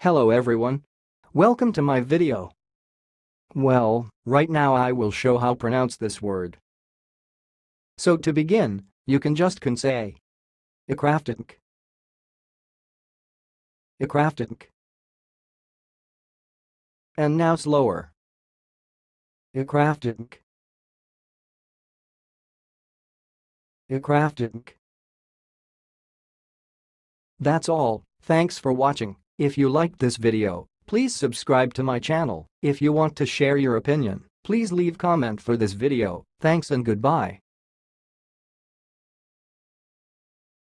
Hello everyone. Welcome to my video. Well, right now I will show how pronounce this word. So to begin, you can say Icraftatmc. Icraftatmc. And now slower. Icraftatmc. Icraftatmc. That's all. Thanks for watching. If you liked this video, please subscribe to my channel. If you want to share your opinion, please leave comment for this video. Thanks and goodbye.